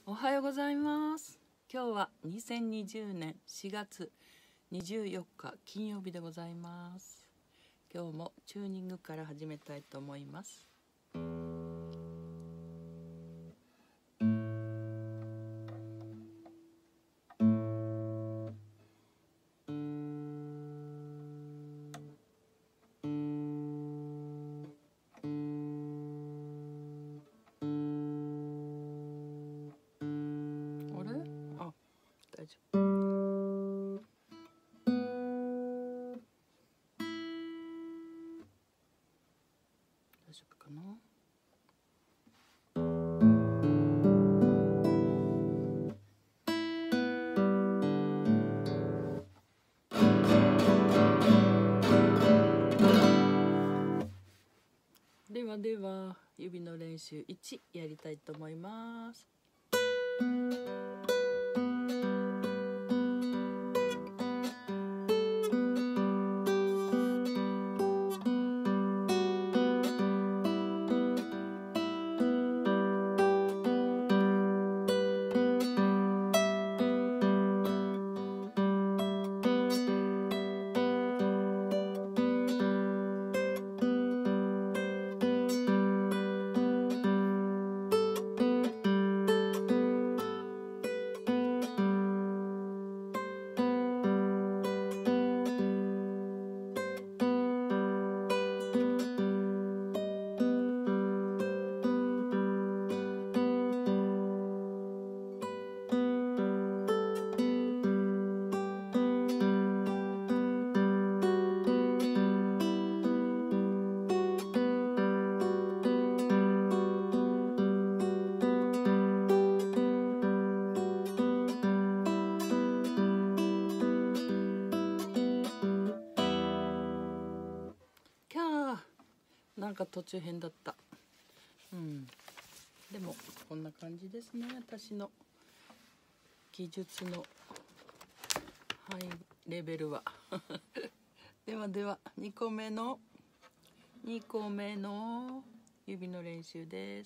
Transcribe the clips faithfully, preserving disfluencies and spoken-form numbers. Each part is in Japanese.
おはようございます。今日はにせんにじゅうねんしがつにじゅうよっか金曜日でございます。今日もチューニングから始めたいと思います。大丈夫。大丈夫かな。ではでは指の練習いちやりたいと思います。なんか途中変だった。うん。でもこんな感じですね。私の技術のハイレベルは。ではではにこめのにこめの指の練習です。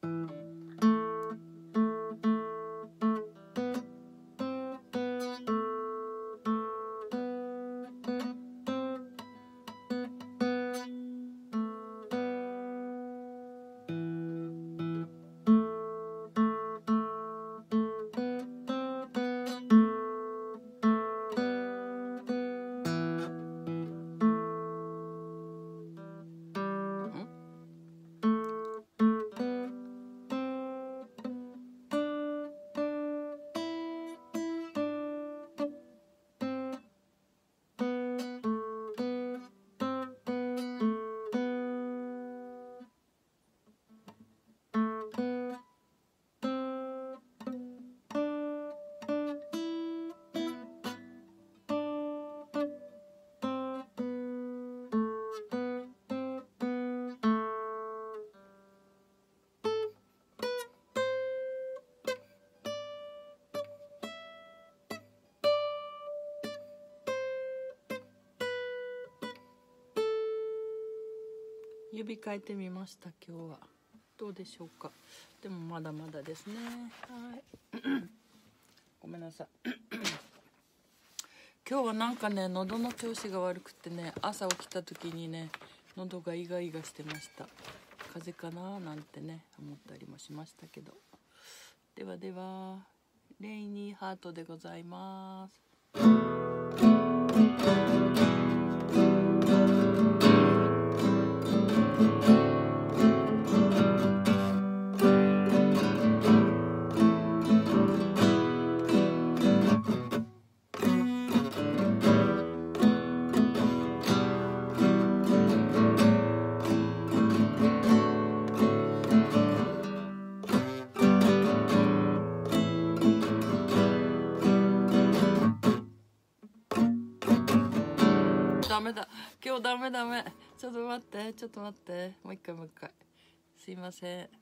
指変えてみました。今日はどうでしょうか。でもまだまだですね。はいごめんなさい今日はなんかね喉の調子が悪くてね、朝起きた時にね喉がイガイガしてました。風邪かななんてね思ったりもしましたけど。ではではレイニーハートでございます。ダメだ今日ダメダメちょっと待ってちょっと待ってもう一回もう一回すいません。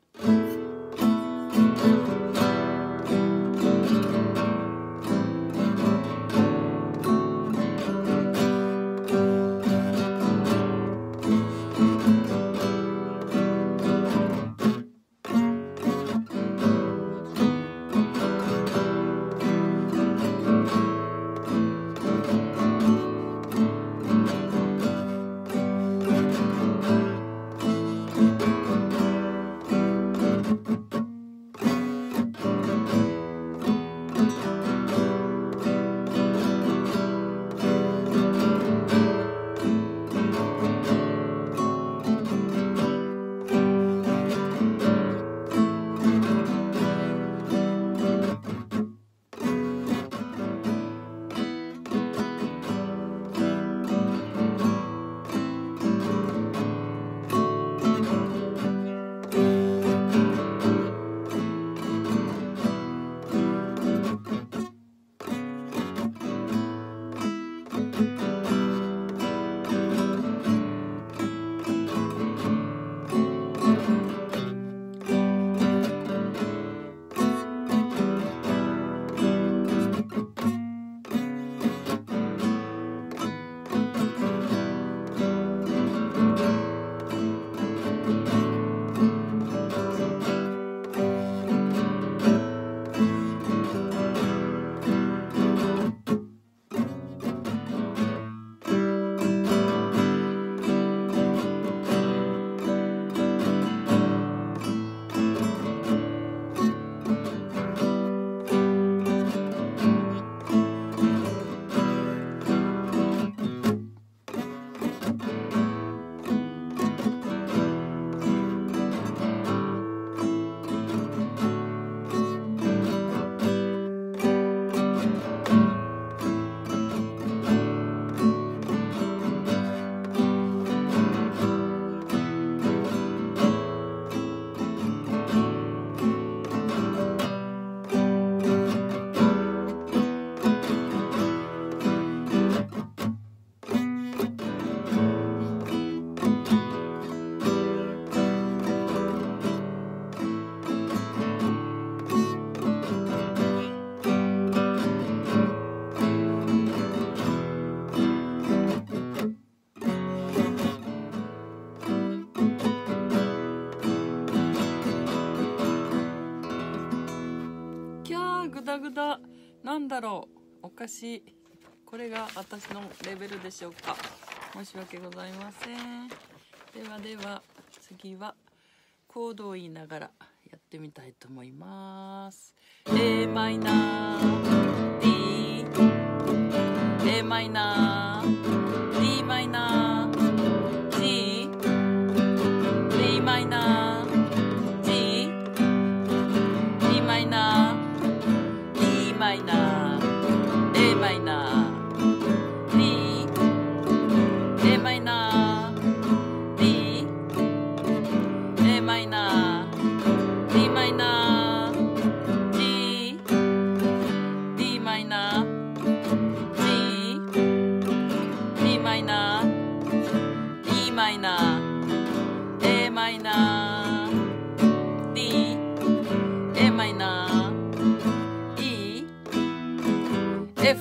ーグダグダ。なんだろう、おかしい。これが私のレベルでしょうか。申し訳ございません。ではでは次はコードを言いながらやってみたいと思います。 A マイナー D A マイナー D マイナー G D マイナー G D マイナー E マイナー A マイナー D A マイナー D A マイナー D マイナー G D マイナー G D マイナー E マイナー A マイナー D A マイナー E F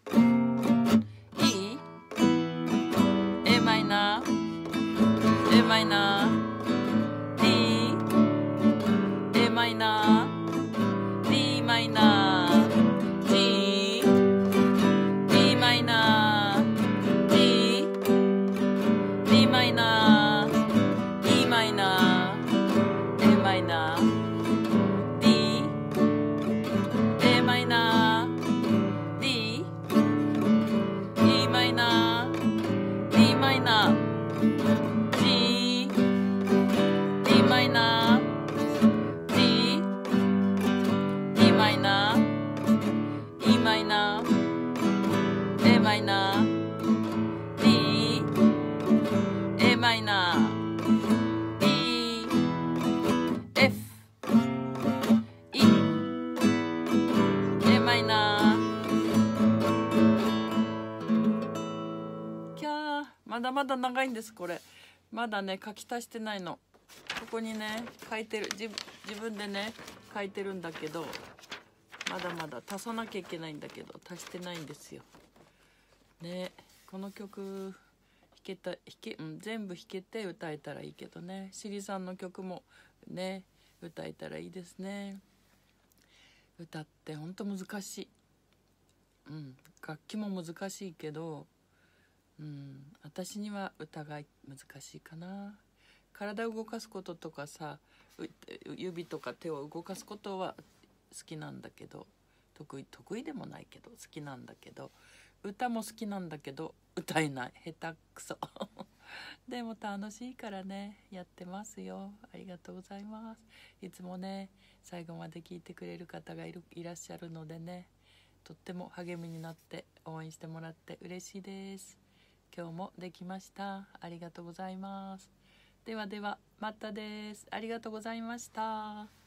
E A マイナー A マイナー D A マイナー D マイナー G D マイナー G D マイナー E マイナー A マイナー D A マイナー D E マイナー D マイナー G D マイナー G D マイナー E マイナー A マイナー D A マイナー E F E A マイナー。キャー、まだまだ長いんです。これまだね書き足してないの。ここにね書いてる、自分自分でね書いてるんだけど、まだまだ足さなきゃいけないんだけど足してないんですよね。この曲弾けた弾け、うん、全部弾けて歌えたらいいけどね。シリさんの曲もね歌えたらいいですね。歌ってほんと難しい。うん、楽器も難しいけど、うん、私には歌が難しいかな。体を動かすこととかさ、指とか手を動かすことは好きなんだけど、得意得意でもないけど好きなんだけど、歌も好きなんだけど歌えない、下手くそでも楽しいからねやってますよ。ありがとうございます。いつもね最後まで聞いてくれる方がいるいらっしゃるのでね、とっても励みになって応援してもらって嬉しいです。今日もできました。ありがとうございます。ではではまたです。ありがとうございました。